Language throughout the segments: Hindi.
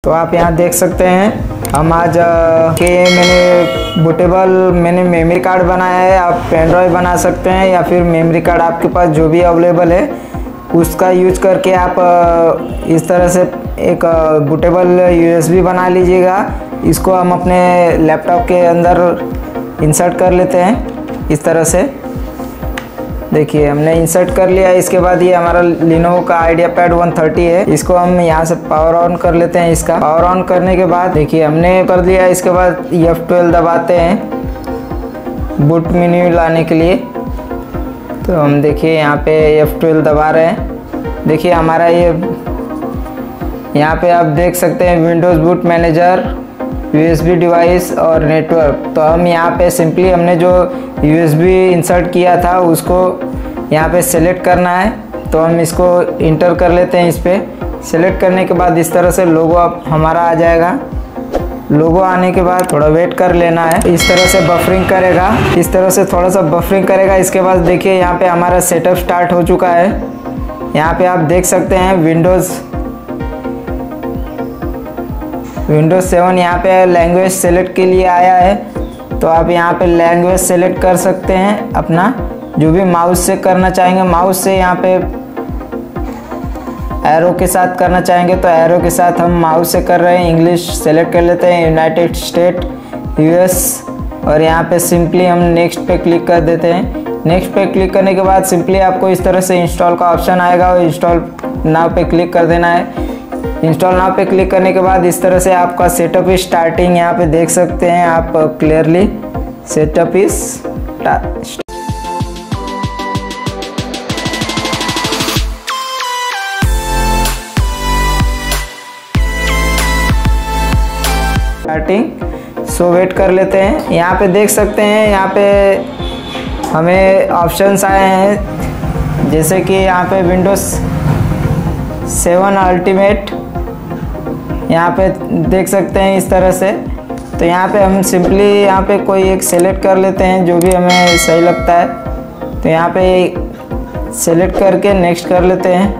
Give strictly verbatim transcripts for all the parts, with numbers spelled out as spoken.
तो आप यहाँ देख सकते हैं हम आज के मैंने बूटेबल मैंने मेमोरी कार्ड बनाया है। आप पेन ड्राइव बना सकते हैं या फिर मेमोरी कार्ड आपके पास जो भी अवेलेबल है उसका यूज करके आप इस तरह से एक बूटेबल यूएसबी बना लीजिएगा। इसको हम अपने लैपटॉप के अंदर इंसर्ट कर लेते हैं इस तरह से। देखिए हमने इंसर्ट कर लिया। इसके बाद ये हमारा लिनोवो का आइडिया पैड वन थर्टी है। इसको हम यहाँ से पावर ऑन कर लेते हैं। इसका पावर ऑन करने के बाद देखिए हमने कर दिया। इसके बाद एफ ट्वेल्व दबाते हैं बूट मेन्यू लाने के लिए। तो हम देखिए यहाँ पे एफ ट्वेल्व दबा रहे हैं। देखिए हमारा ये यहाँ पे आप देख सकते हैं Windows boot manager, USB device और नेटवर्क। तो हम यहाँ पे सिंपली हमने जो यूएसबी इंसर्ट किया था उसको यहाँ पे सेलेक्ट करना है। तो हम इसको इंटर कर लेते हैं। इस पर सेलेक्ट करने के बाद इस तरह से लोगो अब हमारा आ जाएगा। लोगो आने के बाद थोड़ा वेट कर लेना है। इस तरह से बफरिंग करेगा, इस तरह से थोड़ा सा बफरिंग करेगा। इसके बाद देखिए यहाँ पे हमारा सेटअप स्टार्ट हो चुका है। यहाँ पे आप देख सकते हैं विंडोज़ विंडोज़ सेवन यहाँ पे लैंग्वेज सेलेक्ट के लिए आया है। तो आप यहाँ पे लैंग्वेज सेलेक्ट कर सकते हैं अपना जो भी माउस से करना चाहेंगे। माउस से यहाँ पे एरो के साथ करना चाहेंगे तो एरो के साथ हम माउस से कर रहे हैं। इंग्लिश सेलेक्ट कर लेते हैं, यूनाइटेड स्टेट, यूएस, और यहाँ पे सिंपली हम नेक्स्ट पे क्लिक कर देते हैं। नेक्स्ट पे क्लिक करने के बाद सिंपली आपको इस तरह से इंस्टॉल का ऑप्शन आएगा और इंस्टॉल नाउ पे क्लिक कर देना है। इंस्टॉल नाउ पे क्लिक करने के बाद इस तरह से आपका सेटअप इज स्टार्टिंग यहाँ पे देख सकते हैं आप clearly. Setup is starting. So wait कर लेते हैं। यहाँ पे देख सकते हैं यहाँ पे हमें ऑप्शंस आए हैं जैसे कि यहाँ पे विंडोज़ सेवन अल्टीमेट यहाँ पे देख सकते हैं इस तरह से। तो यहाँ पे हम सिंपली यहाँ पे कोई एक सेलेक्ट कर लेते हैं जो भी हमें सही लगता है। तो यहाँ पे सेलेक्ट करके नेक्स्ट कर लेते हैं।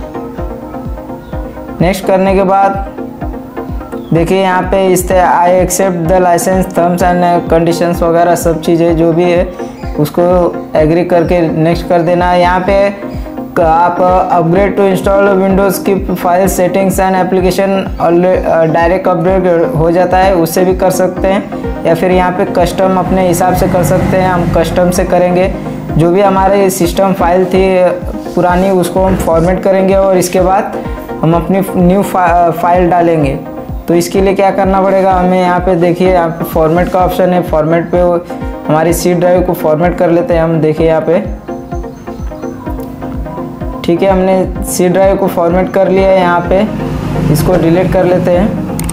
नेक्स्ट करने के बाद देखिए यहाँ पे इस तरह I accept the license terms and conditions वगैरह सब चीज़ें जो भी है उसको एग्री करके नेक्स्ट कर देना है। यहाँ पे आप अपग्रेड टू इंस्टॉल विंडोज़ की file settings and application direct upgrade हो जाता है, उससे भी कर सकते हैं। या फिर यहाँ पे कस्टम अपने हिसाब से कर सकते हैं। हम कस्टम से करेंगे। जो भी हमारे सिस्टम फाइल थी पुरानी उसको हम फॉर्मेट करेंगे और इसके बाद हम अपनी न्यू फा, फाइल डालेंगे। तो इसके लिए क्या करना पड़ेगा हमें, यहाँ पे देखिए यहाँ पे फॉर्मेट का ऑप्शन है। फॉर्मेट पे हमारी सी ड्राइव को फॉर्मेट कर लेते हैं हम। देखिए यहाँ पे ठीक है, हमने सी ड्राइव को फॉर्मेट कर लिया है। यहाँ पे इसको डिलीट कर लेते हैं।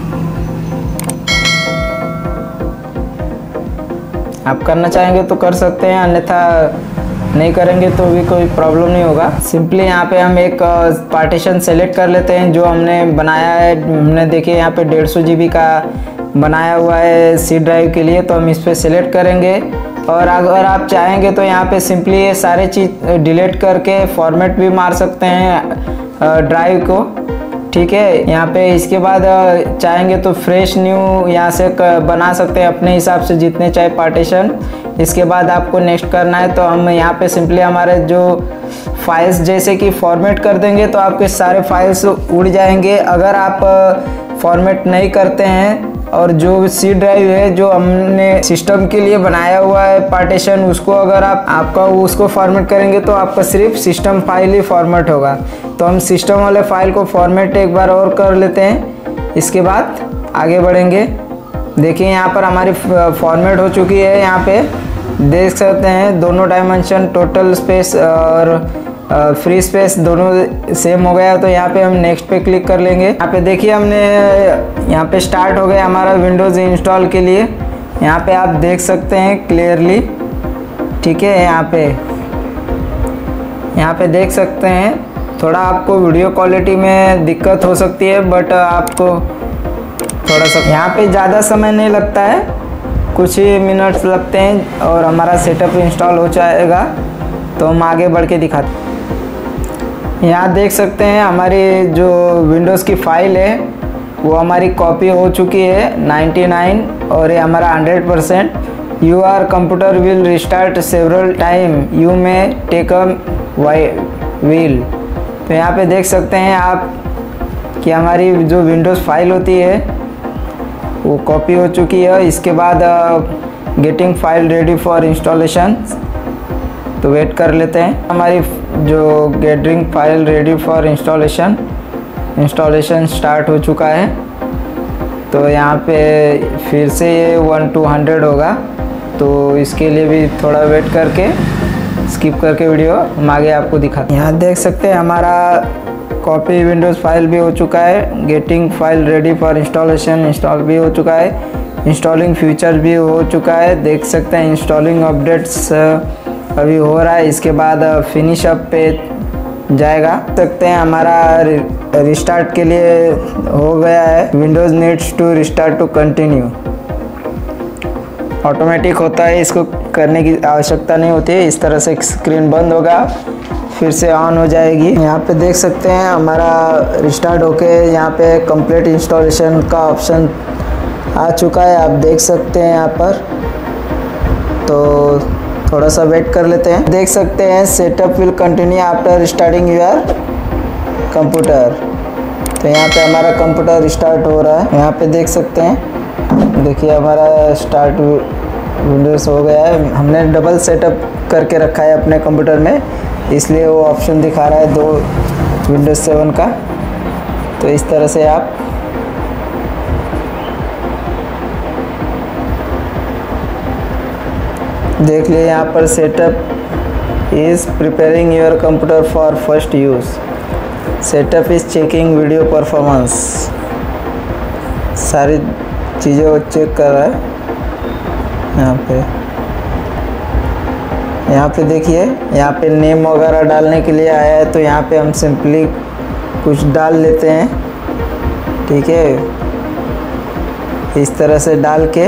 आप करना चाहेंगे तो कर सकते हैं, अन्यथा नहीं करेंगे तो भी कोई प्रॉब्लम नहीं होगा। सिंपली यहाँ पे हम एक पार्टीशन सेलेक्ट कर लेते हैं जो हमने बनाया है। हमने देखिए यहाँ पे डेढ़ सौ जी बी का बनाया हुआ है सी ड्राइव के लिए। तो हम इस पर सेलेक्ट करेंगे और अगर आप चाहेंगे तो यहाँ पे सिंपली ये सारे चीज़ डिलीट करके फॉर्मेट भी मार सकते हैं ड्राइव को। ठीक है, यहाँ पे इसके बाद चाहेंगे तो फ्रेश न्यू यहाँ से बना सकते हैं अपने हिसाब से जितने चाहे पार्टीशन। इसके बाद आपको नेक्स्ट करना है तो हम यहाँ पे सिंपली हमारे जो फाइल्स जैसे कि फॉर्मेट कर देंगे तो आपके सारे फाइल्स उड़ जाएंगे। अगर आप फॉर्मेट नहीं करते हैं और जो सी ड्राइव है जो हमने सिस्टम के लिए बनाया हुआ है पार्टीशन उसको अगर आप आपका उसको फॉर्मेट करेंगे तो आपका सिर्फ सिस्टम फाइल ही फॉर्मेट होगा। तो हम सिस्टम वाले फाइल को फॉर्मेट एक बार और कर लेते हैं। इसके बाद आगे बढ़ेंगे। देखिए यहाँ पर हमारी फॉर्मेट हो चुकी है। यहाँ पे देख सकते हैं दोनों डायमेंशन, टोटल स्पेस और फ्री स्पेस दोनों सेम हो गया। तो यहाँ पे हम नेक्स्ट पे क्लिक कर लेंगे। यहाँ पे देखिए हमने यहाँ पे स्टार्ट हो गया हमारा विंडोज़ इंस्टॉल के लिए। यहाँ पे आप देख सकते हैं क्लियरली। ठीक है, यहाँ पे यहाँ पे देख सकते हैं। थोड़ा आपको वीडियो क्वालिटी में दिक्कत हो सकती है बट आपको थोड़ा सा यहाँ पे ज़्यादा समय नहीं लगता है, कुछ ही मिनट्स लगते हैं और हमारा सेटअप इंस्टॉल हो जाएगा। तो हम आगे बढ़ के दिखाते हैं। यहाँ देख सकते हैं हमारी जो विंडोज़ की फ़ाइल है वो हमारी कॉपी हो चुकी है निन्यानवे और ये हमारा hundred percent. You computer will restart several time, you may take a while. तो यहाँ पे देख सकते हैं आप कि हमारी जो विंडोज़ फाइल होती है वो कॉपी हो चुकी है। इसके बाद getting file ready for installation, तो वेट कर लेते हैं। हमारी जो getting file ready for installation installation start हो चुका है। तो यहाँ पे फिर से ये वन टू हंड्रेड होगा, तो इसके लिए भी थोड़ा वेट करके स्किप करके वीडियो हम आगे आपको दिखाते हैं। यहाँ देख सकते हैं हमारा कॉपी विंडोज़ फाइल भी हो चुका है। Getting file ready for installation install भी हो चुका है। इंस्टॉलिंग फीचर्स भी हो चुका है। देख सकते हैं इंस्टॉलिंग अपडेट्स अभी हो रहा है। इसके बाद फिनिश अप पे जाएगा। देख सकते हैं हमारा रिस्टार्ट के लिए हो गया है। Windows needs to restart to continue, automatic होता है, इसको करने की आवश्यकता नहीं होती है। इस तरह से स्क्रीन बंद होगा फिर से ऑन हो जाएगी। यहाँ पे देख सकते हैं हमारा रिस्टार्ट होके यहाँ पे कंप्लीट इंस्टॉलेशन का ऑप्शन आ चुका है, आप देख सकते हैं यहाँ पर। तो थोड़ा सा वेट कर लेते हैं। देख सकते हैं setup will continue after starting your computer. तो यहाँ पे हमारा कंप्यूटर स्टार्ट हो रहा है। यहाँ पे देख सकते हैं, देखिए हमारा स्टार्ट विंडोज़ हो गया है। हमने डबल सेटअप करके रखा है अपने कंप्यूटर में, इसलिए वो ऑप्शन दिखा रहा है दो विंडोज़ सेवन का। तो इस तरह से आप देख लिए। यहाँ पर setup is preparing your computer for first use, setup is checking video performance, सारी चीज़ें वो चेक कर रहा है। यहाँ पे यहाँ पे देखिए, यहाँ पे नेम वगैरह डालने के लिए आया है। तो यहाँ पे हम सिंपली कुछ डाल लेते हैं, ठीक है। इस तरह से डाल के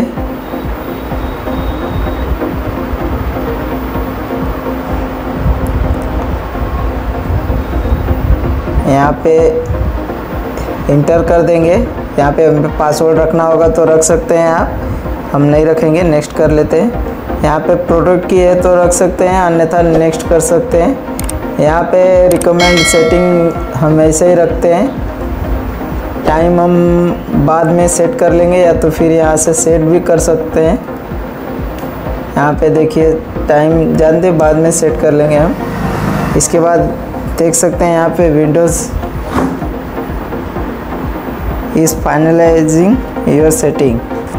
यहाँ पे इंटर कर देंगे। यहाँ पे हमें पासवर्ड रखना होगा तो रख सकते हैं आप, हम नहीं रखेंगे, नेक्स्ट कर लेते हैं। यहाँ पे प्रोडक्ट की है तो रख सकते हैं, अन्यथा नेक्स्ट कर सकते हैं। यहाँ पे रिकमेंड सेटिंग हम ऐसे ही रखते हैं। टाइम हम बाद में सेट कर लेंगे या तो फिर यहाँ से सेट भी कर सकते हैं। यहाँ पे देखिए टाइम जान दे, बाद में सेट कर लेंगे हम। इसके बाद देख सकते हैं यहाँ पे Windows is finalising your setting.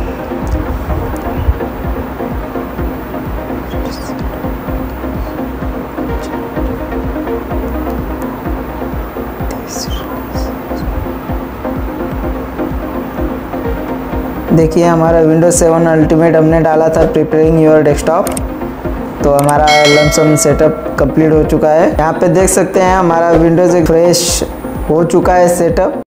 देखिए हमारा विंडोज़ सेवन अल्टीमेट हमने डाला था प्रिपेयरिंग योर डेस्कटॉप, तो हमारा लमसम सेटअप कंप्लीट हो चुका है। यहाँ पे देख सकते हैं हमारा विंडोज़ एक फ्रेश हो चुका है सेटअप।